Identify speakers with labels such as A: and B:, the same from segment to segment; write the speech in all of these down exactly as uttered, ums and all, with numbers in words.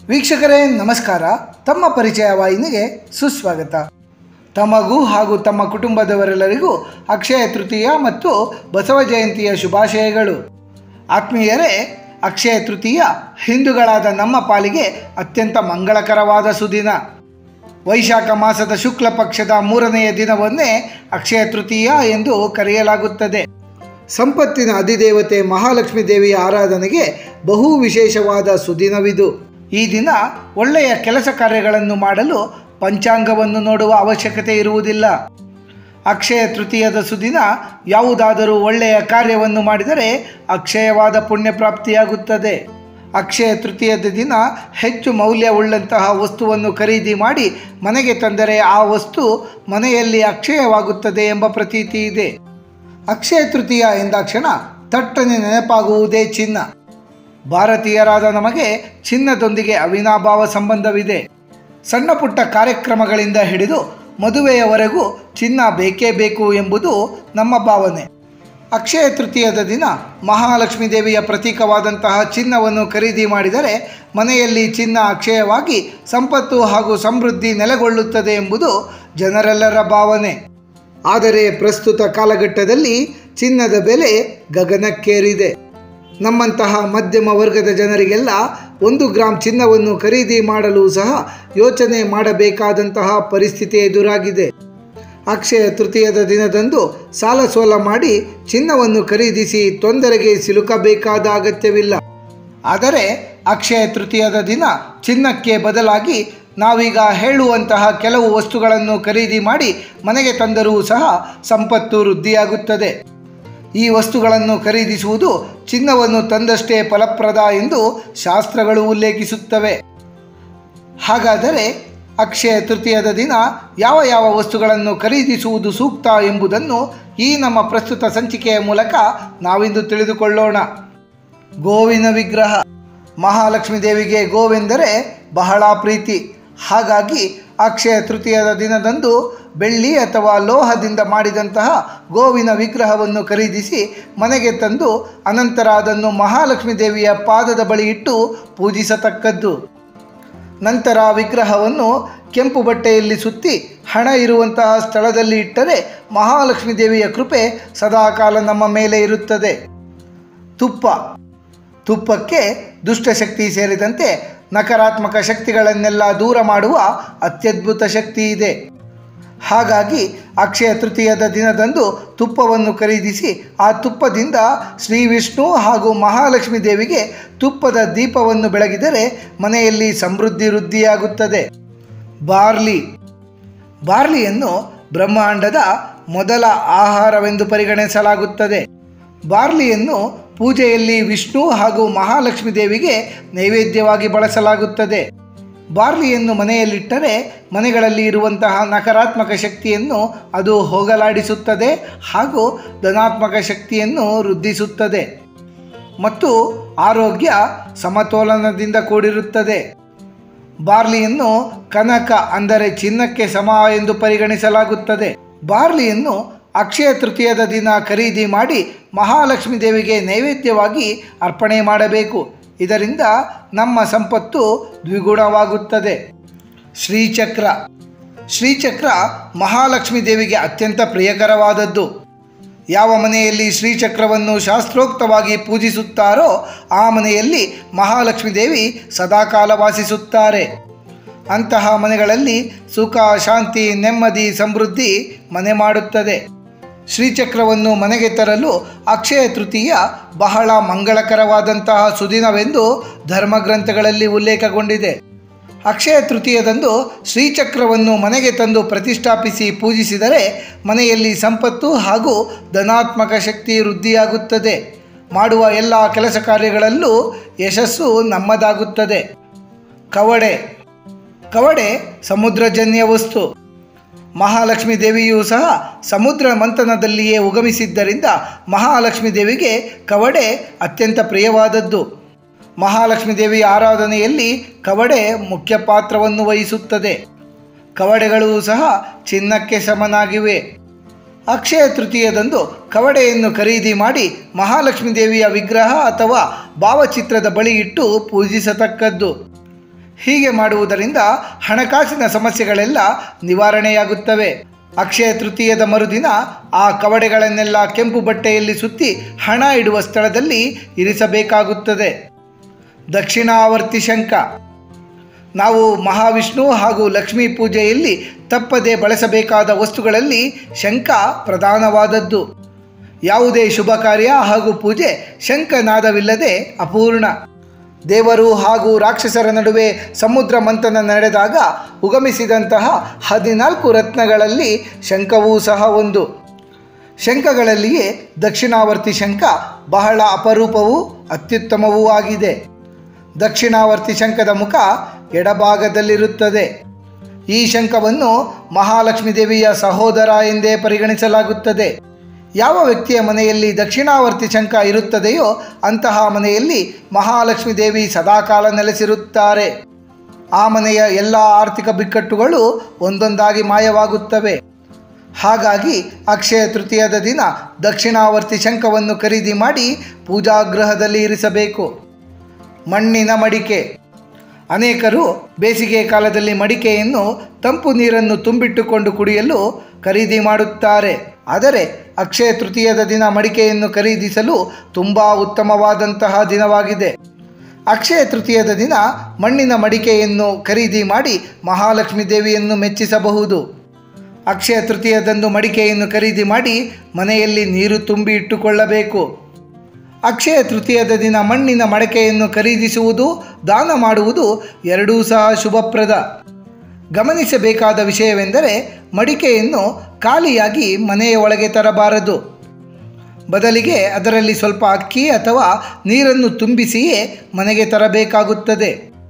A: ವೀಕ್ಷಕರೇ ನಮಸ್ಕಾರ. ತಮ್ಮ ಪರಿಚಯ ವಾಹಿನಿಗೆ ಸುಸ್ವಾಗತ. ತಮಗೂ ಹಾಗೂ ತಮ್ಮ ಕುಟುಂಬದವರೆಲ್ಲರಿಗೂ ಅಕ್ಷಯ ತೃತೀಯ ಮತ್ತು ಬಸವ ಜಯಂತಿಯ ಶುಭಾಶಯಗಳು. ಆತ್ಮೀಯರೇ, ಅಕ್ಷಯ ತೃತೀಯ ಹಿಂದೂಗಳಾದ ನಮ್ಮ ಪಾಲಿಗೆ ಅತ್ಯಂತ ಮಂಗಳಕರವಾದ ಸುದಿನ. ವೈಶಾಖ ಮಾಸದ ಶುಕ್ಲ ಪಕ್ಷದ ಮೂರನೆಯ ದಿನವನ್ನೇ ಅಕ್ಷಯ ತೃತೀಯ ಎಂದು ಕರೆಯಲಾಗುತ್ತದೆ. ಸಂಪತ್ತಿನ ಅಧಿದೇವತೆ ಮಹಾಲಕ್ಷ್ಮೀ ದೇವಿಯ ಆರಾಧನೆಗೆ ಬಹು ವಿಶೇಷವಾದ ಸುದಿನವಿದು. ಈ ದಿನ ಒಳ್ಳೆಯ ಕೆಲಸ ಕಾರ್ಯಗಳನ್ನು ಮಾಡಲು ಪಂಚಾಂಗವನ್ನು ನೋಡುವ ಅವಶ್ಯಕತೆ ಇರುವುದಿಲ್ಲ. ಅಕ್ಷಯ ತೃತೀಯದ ಸುದಿನ ಯಾವುದಾದರೂ ಒಳ್ಳೆಯ ಕಾರ್ಯವನ್ನು ಮಾಡಿದರೆ ಅಕ್ಷಯವಾದ ಪುಣ್ಯ ಪ್ರಾಪ್ತಿಯಾಗುತ್ತದೆ. ಅಕ್ಷಯ ತೃತೀಯದ ದಿನ ಹೆಚ್ಚು ಮೌಲ್ಯವುಳ್ಳಂತಹ ವಸ್ತುವನ್ನು ಖರೀದಿ ಮಾಡಿ ಮನೆಗೆ ತಂದರೆ ಆ ವಸ್ತು ಮನೆಯಲ್ಲಿ ಅಕ್ಷಯವಾಗುತ್ತದೆ ಎಂಬ ಪ್ರತೀತಿ ಇದೆ. ಅಕ್ಷಯ ತೃತೀಯ ಎಂದಾಕ್ಷಣ ತಟ್ಟನೆ ನೆನಪಾಗುವುದೇ ಚಿನ್ನ. ಭಾರತೀಯರಾದ ನಮಗೆ ಚಿನ್ನದೊಂದಿಗೆ ಅವಿನಾಭಾವ ಸಂಬಂಧವಿದೆ. ಸಣ್ಣ ಪುಟ್ಟ ಕಾರ್ಯಕ್ರಮಗಳಿಂದ ಹಿಡಿದು ಮದುವೆಯವರೆಗೂ ಚಿನ್ನ ಬೇಕೇ ಬೇಕು ಎಂಬುದು ನಮ್ಮ ಭಾವನೆ. ಅಕ್ಷಯ ತೃತೀಯದ ದಿನ ಮಹಾಲಕ್ಷ್ಮೀ ದೇವಿಯ ಪ್ರತೀಕವಾದಂತಹ ಚಿನ್ನವನ್ನು ಖರೀದಿ ಮಾಡಿದರೆ ಮನೆಯಲ್ಲಿ ಚಿನ್ನ ಅಕ್ಷಯವಾಗಿ ಸಂಪತ್ತು ಹಾಗೂ ಸಮೃದ್ಧಿ ನೆಲೆಗೊಳ್ಳುತ್ತದೆ ಎಂಬುದು ಜನರೆಲ್ಲರ ಭಾವನೆ. ಆದರೆ ಪ್ರಸ್ತುತ ಕಾಲಘಟ್ಟದಲ್ಲಿ ಚಿನ್ನದ ಬೆಲೆ ಗಗನಕ್ಕೇರಿದೆ. ನಮ್ಮಂತಹ ಮಧ್ಯಮ ವರ್ಗದ ಜನರಿಗೆಲ್ಲ ಒಂದು ಗ್ರಾಮ್ ಚಿನ್ನವನ್ನು ಖರೀದಿ ಮಾಡಲು ಸಹ ಯೋಚನೆ ಮಾಡಬೇಕಾದಂತಹ ಪರಿಸ್ಥಿತಿ ಎದುರಾಗಿದೆ. ಅಕ್ಷಯ ತೃತೀಯದ ದಿನದಂದು ಸಾಲ ಸೋಲ ಮಾಡಿ ಚಿನ್ನವನ್ನು ಖರೀದಿಸಿ ತೊಂದರೆಗೆ ಸಿಲುಕಬೇಕಾದ ಅಗತ್ಯವಿಲ್ಲ. ಆದರೆ ಅಕ್ಷಯ ತೃತೀಯದ ದಿನ ಚಿನ್ನಕ್ಕೆ ಬದಲಾಗಿ ನಾವೀಗ ಹೇಳುವಂತಹ ಕೆಲವು ವಸ್ತುಗಳನ್ನು ಖರೀದಿ ಮಾಡಿ ಮನೆಗೆ ತಂದರೂ ಸಹ ಸಂಪತ್ತು ವೃದ್ಧಿಯಾಗುತ್ತದೆ. ಈ ವಸ್ತುಗಳನ್ನು ಖರೀದಿಸುವುದು ಚಿನ್ನವನ್ನು ತಂದಷ್ಟೇ ಫಲಪ್ರದ ಎಂದು ಶಾಸ್ತ್ರಗಳು ಉಲ್ಲೇಖಿಸುತ್ತವೆ. ಹಾಗಾದರೆ ಅಕ್ಷಯ ತೃತೀಯದ ದಿನ ಯಾವ ಯಾವ ವಸ್ತುಗಳನ್ನು ಖರೀದಿಸುವುದು ಸೂಕ್ತ ಎಂಬುದನ್ನು ಈ ನಮ್ಮ ಪ್ರಸ್ತುತ ಸಂಚಿಕೆಯ ಮೂಲಕ ನಾವಿಂದು ತಿಳಿದುಕೊಳ್ಳೋಣ. ಗೋವಿನ ವಿಗ್ರಹ. ಮಹಾಲಕ್ಷ್ಮೀ ದೇವಿಗೆ ಗೋವೆಂದರೆ ಬಹಳ ಪ್ರೀತಿ. ಹಾಗಾಗಿ ಅಕ್ಷಯ ತೃತೀಯದ ದಿನದಂದು ಬೆಳ್ಳಿ ಅಥವಾ ಲೋಹದಿಂದ ಮಾಡಿದಂತಹ ಗೋವಿನ ವಿಗ್ರಹವನ್ನು ಖರೀದಿಸಿ ಮನೆಗೆ ತಂದು ಅನಂತರ ಅದನ್ನು ಮಹಾಲಕ್ಷ್ಮೀ ದೇವಿಯ ಪಾದದ ಬಳಿ ಇಟ್ಟು ಪೂಜಿಸತಕ್ಕದ್ದು. ನಂತರ ವಿಗ್ರಹವನ್ನು ಕೆಂಪು ಬಟ್ಟೆಯಲ್ಲಿ ಸುತ್ತಿ ಹಣ ಇರುವಂತಹ ಸ್ಥಳದಲ್ಲಿ ಇಟ್ಟರೆ ಮಹಾಲಕ್ಷ್ಮೀ ದೇವಿಯ ಕೃಪೆ ಸದಾಕಾಲ ನಮ್ಮ ಮೇಲೆ ಇರುತ್ತದೆ. ತುಪ್ಪ. ತುಪ್ಪಕ್ಕೆ ದುಷ್ಟಶಕ್ತಿ ಸೇರಿದಂತೆ ನಕಾರಾತ್ಮಕ ಶಕ್ತಿಗಳನ್ನೆಲ್ಲ ದೂರ ಮಾಡುವ ಅತ್ಯದ್ಭುತ ಶಕ್ತಿ ಇದೆ. ಹಾಗಾಗಿ ಅಕ್ಷಯ ತೃತೀಯದ ದಿನದಂದು ತುಪ್ಪವನ್ನು ಖರೀದಿಸಿ ಆ ತುಪ್ಪದಿಂದ ಶ್ರೀ ವಿಷ್ಣು ಹಾಗೂ ಮಹಾಲಕ್ಷ್ಮೀ ದೇವಿಗೆ ತುಪ್ಪದ ದೀಪವನ್ನು ಬೆಳಗಿದರೆ ಮನೆಯಲ್ಲಿ ಸಮೃದ್ಧಿ ವೃದ್ಧಿಯಾಗುತ್ತದೆ. ಬಾರ್ಲಿ. ಬಾರ್ಲಿಯನ್ನು ಬ್ರಹ್ಮಾಂಡದ ಮೊದಲ ಆಹಾರವೆಂದು ಪರಿಗಣಿಸಲಾಗುತ್ತದೆ. ಬಾರ್ಲಿಯನ್ನು ಪೂಜೆಯಲ್ಲಿ ವಿಷ್ಣು ಹಾಗೂ ಮಹಾಲಕ್ಷ್ಮೀ ದೇವಿಗೆ ನೈವೇದ್ಯವಾಗಿ ಬಳಸಲಾಗುತ್ತದೆ. ಬಾರ್ಲಿಯನ್ನು ಮನೆಯಲ್ಲಿಟ್ಟರೆ ಮನೆಗಳಲ್ಲಿ ಇರುವಂತಹ ನಕಾರಾತ್ಮಕ ಶಕ್ತಿಯನ್ನು ಅದು ಹೋಗಲಾಡಿಸುತ್ತದೆ ಹಾಗೂ ಧನಾತ್ಮಕ ಶಕ್ತಿಯನ್ನು ವೃದ್ಧಿಸುತ್ತದೆ ಮತ್ತು ಆರೋಗ್ಯ ಸಮತೋಲನದಿಂದ ಕೂಡಿರುತ್ತದೆ. ಬಾರ್ಲಿಯನ್ನು ಕನಕ ಅಂದರೆ ಚಿನ್ನಕ್ಕೆ ಸಮ ಎಂದು ಪರಿಗಣಿಸಲಾಗುತ್ತದೆ. ಬಾರ್ಲಿಯನ್ನು ಅಕ್ಷಯ ತೃತೀಯದ ದಿನ ಖರೀದಿ ಮಾಡಿ ಮಹಾಲಕ್ಷ್ಮೀ ದೇವಿಗೆ ನೈವೇದ್ಯವಾಗಿ ಅರ್ಪಣೆ ಮಾಡಬೇಕು. ಇದರಿಂದ ನಮ್ಮ ಸಂಪತ್ತು ದ್ವಿಗುಣವಾಗುತ್ತದೆ. ಶ್ರೀಚಕ್ರ. ಶ್ರೀಚಕ್ರ ಮಹಾಲಕ್ಷ್ಮೀ ದೇವಿಗೆ ಅತ್ಯಂತ ಪ್ರಿಯಕರವಾದದ್ದು. ಯಾವ ಮನೆಯಲ್ಲಿ ಶ್ರೀಚಕ್ರವನ್ನು ಶಾಸ್ತ್ರೋಕ್ತವಾಗಿ ಪೂಜಿಸುತ್ತಾರೋ ಆ ಮನೆಯಲ್ಲಿ ಮಹಾಲಕ್ಷ್ಮೀ ದೇವಿ ಸದಾಕಾಲ ವಾಸಿಸುತ್ತಾರೆ. ಅಂತಹ ಮನೆಗಳಲ್ಲಿ ಸುಖ, ಶಾಂತಿ, ನೆಮ್ಮದಿ, ಸಮೃದ್ಧಿ ಮನೆ ಮಾಡುತ್ತದೆ. ಶ್ರೀಚಕ್ರವನ್ನು ಮನೆಗೆ ತರಲು ಅಕ್ಷಯ ತೃತೀಯ ಬಹಳ ಮಂಗಳಕರವಾದಂತಹ ಸುದಿನವೆಂದು ಧರ್ಮಗ್ರಂಥಗಳಲ್ಲಿ ಉಲ್ಲೇಖಗೊಂಡಿದೆ. ಅಕ್ಷಯ ತೃತೀಯದಂದು ಶ್ರೀಚಕ್ರವನ್ನು ಮನೆಗೆ ತಂದು ಪ್ರತಿಷ್ಠಾಪಿಸಿ ಪೂಜಿಸಿದರೆ ಮನೆಯಲ್ಲಿ ಸಂಪತ್ತು ಹಾಗೂ ಧನಾತ್ಮಕ ಶಕ್ತಿ ವೃದ್ಧಿಯಾಗುತ್ತದೆ. ಮಾಡುವ ಎಲ್ಲ ಕೆಲಸ ಕಾರ್ಯಗಳಲ್ಲೂ ಯಶಸ್ಸು ನಮ್ಮದಾಗುತ್ತದೆ. ಕವಡೆ. ಕವಡೆ ಸಮುದ್ರಜನ್ಯ ವಸ್ತು. ಮಹಾಲಕ್ಷ್ಮೀ ದೇವಿಯೂ ಸಹ ಸಮುದ್ರ ಮಂಥನದಲ್ಲಿಯೇ ಉಗಮಿಸಿದ್ದರಿಂದ ಮಹಾಲಕ್ಷ್ಮೀ ದೇವಿಗೆ ಕವಡೆ ಅತ್ಯಂತ ಪ್ರಿಯವಾದದ್ದು. ಮಹಾಲಕ್ಷ್ಮೀ ದೇವಿಯ ಆರಾಧನೆಯಲ್ಲಿ ಕವಡೆ ಮುಖ್ಯ ಪಾತ್ರವನ್ನು ವಹಿಸುತ್ತದೆ. ಕವಡೆಗಳು ಸಹ ಚಿನ್ನಕ್ಕೆ ಸಮನಾಗಿವೆ. ಅಕ್ಷಯ ತೃತೀಯದಂದು ಕವಡೆಯನ್ನು ಖರೀದಿ ಮಾಡಿ ಮಹಾಲಕ್ಷ್ಮೀ ದೇವಿಯ ವಿಗ್ರಹ ಅಥವಾ ಭಾವಚಿತ್ರದ ಬಳಿ ಇಟ್ಟು ಪೂಜಿಸತಕ್ಕದ್ದು. ಹೀಗೆ ಮಾಡುವುದರಿಂದ ಹಣಕಾಸಿನ ಸಮಸ್ಯೆಗಳೆಲ್ಲ ನಿವಾರಣೆಯಾಗುತ್ತವೆ. ಅಕ್ಷಯ ತೃತೀಯದ ಮರುದಿನ ಆ ಕವಡೆಗಳನ್ನೆಲ್ಲ ಕೆಂಪು ಬಟ್ಟೆಯಲ್ಲಿ ಸುತ್ತಿ ಹಣ ಇಡುವ ಸ್ಥಳದಲ್ಲಿ ಇರಿಸಬೇಕಾಗುತ್ತದೆ. ದಕ್ಷಿಣಾವರ್ತಿ ಶಂಖ. ನಾವು ಮಹಾವಿಷ್ಣು ಹಾಗೂ ಲಕ್ಷ್ಮೀ ಪೂಜೆಯಲ್ಲಿ ತಪ್ಪದೆ ಬಳಸಬೇಕಾದ ವಸ್ತುಗಳಲ್ಲಿ ಶಂಖ ಪ್ರಧಾನವಾದದ್ದು. ಯಾವುದೇ ಶುಭ ಕಾರ್ಯ ಹಾಗೂ ಪೂಜೆ ಶಂಖನಾದವಿಲ್ಲದೆ ಅಪೂರ್ಣ. ದೇವರು ಹಾಗೂ ರಾಕ್ಷಸರ ನಡುವೆ ಸಮುದ್ರ ಮಂಥನ ನಡೆದಾಗ ಉಗಮಿಸಿದಂತಹ ಹದಿನಾಲ್ಕು ರತ್ನಗಳಲ್ಲಿ ಶಂಖವೂ ಸಹ ಒಂದು. ಶಂಖಗಳಲ್ಲಿಯೇ ದಕ್ಷಿಣಾವರ್ತಿ ಶಂಖ ಬಹಳ ಅಪರೂಪವೂ ಅತ್ಯುತ್ತಮವೂ ಆಗಿದೆ. ದಕ್ಷಿಣಾವರ್ತಿ ಶಂಖದ ಮುಖ ಎಡಭಾಗದಲ್ಲಿರುತ್ತದೆ. ಈ ಶಂಖವನ್ನು ಮಹಾಲಕ್ಷ್ಮೀ ದೇವಿಯ ಸಹೋದರ ಎಂದೇ ಪರಿಗಣಿಸಲಾಗುತ್ತದೆ. ಯಾವ ವ್ಯಕ್ತಿಯ ಮನೆಯಲ್ಲಿ ದಕ್ಷಿಣಾವರ್ತಿ ಶಂಖ ಇರುತ್ತದೆಯೋ ಅಂತಹ ಮನೆಯಲ್ಲಿ ಮಹಾಲಕ್ಷ್ಮೀ ದೇವಿ ಸದಾಕಾಲ ನೆಲೆಸಿರುತ್ತಾರೆ. ಆ ಮನೆಯ ಎಲ್ಲ ಆರ್ಥಿಕ ಬಿಕ್ಕಟ್ಟುಗಳು ಒಂದೊಂದಾಗಿ ಮಾಯವಾಗುತ್ತವೆ. ಹಾಗಾಗಿ ಅಕ್ಷಯ ತೃತೀಯದ ದಿನ ದಕ್ಷಿಣಾವರ್ತಿ ಶಂಖವನ್ನು ಖರೀದಿ ಮಾಡಿ ಪೂಜಾಗೃಹದಲ್ಲಿ ಇರಿಸಬೇಕು. ಮಣ್ಣಿನ ಮಡಿಕೆ. ಅನೇಕರು ಬೇಸಿಗೆ ಕಾಲದಲ್ಲಿ ಮಡಿಕೆಯನ್ನು ತಂಪು ನೀರನ್ನು ತುಂಬಿಟ್ಟುಕೊಂಡು ಕುಡಿಯಲು ಖರೀದಿ ಮಾಡುತ್ತಾರೆ. ಆದರೆ ಅಕ್ಷಯ ತೃತೀಯದ ದಿನ ಮಡಿಕೆಯನ್ನು ಖರೀದಿಸಲು ತುಂಬ ಉತ್ತಮವಾದಂತಹ ದಿನವಾಗಿದೆ. ಅಕ್ಷಯ ತೃತೀಯದ ದಿನ ಮಣ್ಣಿನ ಮಡಿಕೆಯನ್ನು ಖರೀದಿ ಮಾಡಿ ಮಹಾಲಕ್ಷ್ಮೀ ದೇವಿಯನ್ನು ಮೆಚ್ಚಿಸಬಹುದು. ಅಕ್ಷಯ ತೃತೀಯದಂದು ಮಡಿಕೆಯನ್ನು ಖರೀದಿ ಮಾಡಿ ಮನೆಯಲ್ಲಿ ನೀರು ತುಂಬಿ ಇಟ್ಟುಕೊಳ್ಳಬೇಕು. ಅಕ್ಷಯ ತೃತೀಯದ ದಿನ ಮಣ್ಣಿನ ಮಡಕೆಯನ್ನು ಖರೀದಿಸುವುದು, ದಾನ ಮಾಡುವುದು ಎರಡೂ ಸಹ ಶುಭಪ್ರದ. ಗಮನಿಸಬೇಕಾದ ವಿಷಯವೆಂದರೆ ಮಡಿಕೆಯನ್ನು ಖಾಲಿಯಾಗಿ ಮನೆಯ ಒಳಗೆ ತರಬಾರದು. ಬದಲಿಗೆ ಅದರಲ್ಲಿ ಸ್ವಲ್ಪ ಅಕ್ಕಿ ಅಥವಾ ನೀರನ್ನು ತುಂಬಿಸಿಯೇ ಮನೆಗೆ ತರಬೇಕಾಗುತ್ತದೆ.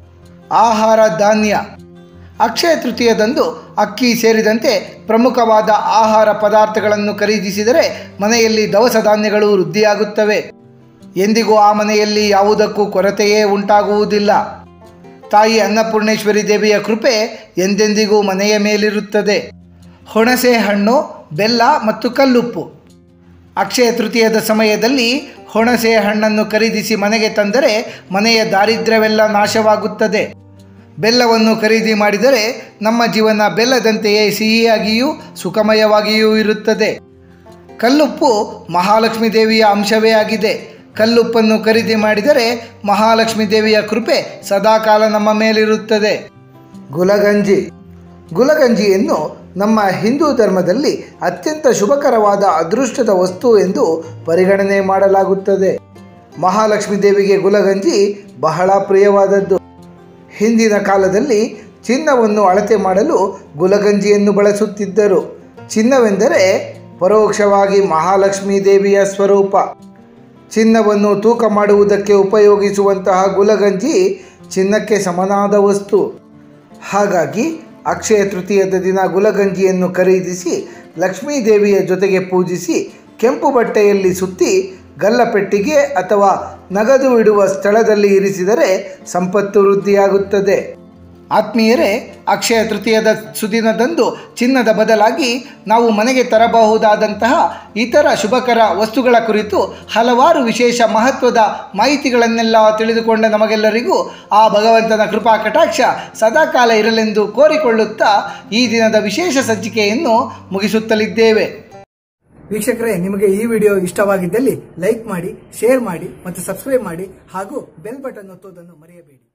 A: ಆಹಾರ ಧಾನ್ಯ. ಅಕ್ಷಯ ತೃತೀಯದಂದು ಅಕ್ಕಿ ಸೇರಿದಂತೆ ಪ್ರಮುಖವಾದ ಆಹಾರ ಪದಾರ್ಥಗಳನ್ನು ಖರೀದಿಸಿದರೆ ಮನೆಯಲ್ಲಿ ದವಸ ಧಾನ್ಯಗಳು ವೃದ್ಧಿಯಾಗುತ್ತವೆ. ಎಂದಿಗೂ ಆ ಮನೆಯಲ್ಲಿ ಯಾವುದಕ್ಕೂ ಕೊರತೆಯೇ ಉಂಟಾಗುವುದಿಲ್ಲ. ತಾಯಿ ಅನ್ನಪೂರ್ಣೇಶ್ವರಿ ದೇವಿಯ ಕೃಪೆ ಎಂದೆಂದಿಗೂ ಮನೆಯ ಮೇಲಿರುತ್ತದೆ. ಹುಣಸೆ ಹಣ್ಣು, ಬೆಲ್ಲ ಮತ್ತು ಕಲ್ಲುಪ್ಪು. ಅಕ್ಷಯ ತೃತೀಯದ ಸಮಯದಲ್ಲಿ ಹುಣಸೆ ಹಣ್ಣನ್ನು ಖರೀದಿಸಿ ಮನೆಗೆ ತಂದರೆ ಮನೆಯ ದಾರಿದ್ರ್ಯವೆಲ್ಲ ನಾಶವಾಗುತ್ತದೆ. ಬೆಲ್ಲವನ್ನು ಖರೀದಿ ಮಾಡಿದರೆ ನಮ್ಮ ಜೀವನ ಬೆಲ್ಲದಂತೆಯೇ ಸಿಹಿಯಾಗಿಯೂ ಸುಖಮಯವಾಗಿಯೂ ಇರುತ್ತದೆ. ಕಲ್ಲುಪ್ಪು ಮಹಾಲಕ್ಷ್ಮೀ ದೇವಿಯ ಅಂಶವೇ ಆಗಿದೆ. ಕಲ್ಲುಪ್ಪನ್ನು ಖರೀದಿ ಮಾಡಿದರೆ ಮಹಾಲಕ್ಷ್ಮೀ ದೇವಿಯ ಕೃಪೆ ಸದಾಕಾಲ ನಮ್ಮ ಮೇಲಿರುತ್ತದೆ. ಗುಲಗಂಜಿ. ಗುಲಗಂಜಿಯನ್ನು ನಮ್ಮ ಹಿಂದೂ ಧರ್ಮದಲ್ಲಿ ಅತ್ಯಂತ ಶುಭಕರವಾದ ಅದೃಷ್ಟದ ವಸ್ತು ಎಂದು ಪರಿಗಣನೆ ಮಾಡಲಾಗುತ್ತದೆ. ಮಹಾಲಕ್ಷ್ಮೀ ದೇವಿಗೆ ಗುಲಗಂಜಿ ಬಹಳ ಪ್ರಿಯವಾದದ್ದು. ಹಿಂದಿನ ಕಾಲದಲ್ಲಿ ಚಿನ್ನವನ್ನು ಅಳತೆ ಮಾಡಲು ಗುಲಗಂಜಿಯನ್ನು ಬಳಸುತ್ತಿದ್ದರು. ಚಿನ್ನವೆಂದರೆ ಪರೋಕ್ಷವಾಗಿ ಮಹಾಲಕ್ಷ್ಮೀ ದೇವಿಯ ಸ್ವರೂಪ. ಚಿನ್ನವನ್ನು ತೂಕ ಮಾಡುವುದಕ್ಕೆ ಉಪಯೋಗಿಸುವಂತಹ ಗುಲಗಂಜಿ ಚಿನ್ನಕ್ಕೆ ಸಮನಾದ ವಸ್ತು. ಹಾಗಾಗಿ ಅಕ್ಷಯ ತೃತೀಯದ ದಿನ ಗುಲಗಂಜಿಯನ್ನು ಖರೀದಿಸಿ ಲಕ್ಷ್ಮೀ ದೇವಿಯ ಜೊತೆಗೆ ಪೂಜಿಸಿ ಕೆಂಪು ಬಟ್ಟೆಯಲ್ಲಿ ಸುತ್ತಿ ಗಲ್ಲಪೆಟ್ಟಿಗೆ ಅಥವಾ ನಗದು ಇಡುವ ಸ್ಥಳದಲ್ಲಿ ಇರಿಸಿದರೆ ಸಂಪತ್ತು ವೃದ್ಧಿಯಾಗುತ್ತದೆ. ಆತ್ಮೀಯರೇ, ಅಕ್ಷಯ ತೃತೀಯದ ಸುದಿನದಂದು ಚಿನ್ನದ ಬದಲಾಗಿ ನಾವು ಮನೆಗೆ ತರಬಹುದಾದಂತಹ ಇತರ ಶುಭಕರ ವಸ್ತುಗಳ ಕುರಿತು ಹಲವಾರು ವಿಶೇಷ ಮಹತ್ವದ ಮಾಹಿತಿಗಳನ್ನೆಲ್ಲ ತಿಳಿದುಕೊಂಡ ನಮಗೆಲ್ಲರಿಗೂ ಆ ಭಗವಂತನ ಕೃಪಾ ಕಟಾಕ್ಷ ಸದಾಕಾಲ ಇರಲೆಂದು ಕೋರಿಕೊಳ್ಳುತ್ತಾ ಈ ದಿನದ ವಿಶೇಷ ಸಂಚಿಕೆಯನ್ನು ಮುಗಿಸುತ್ತಲಿದ್ದೇವೆ. ವೀಕ್ಷಕರೇ, ನಿಮಗೆ ಈ ವಿಡಿಯೋ ಇಷ್ಟವಾಗಿದ್ದಲ್ಲಿ ಲೈಕ್ ಮಾಡಿ, ಶೇರ್ ಮಾಡಿ ಮತ್ತು ಸಬ್ಸ್ಕ್ರೈಬ್ ಮಾಡಿ ಹಾಗೂ ಬೆಲ್ ಬಟನ್ ಒತ್ತುವುದನ್ನು ಮರೆಯಬೇಡಿ.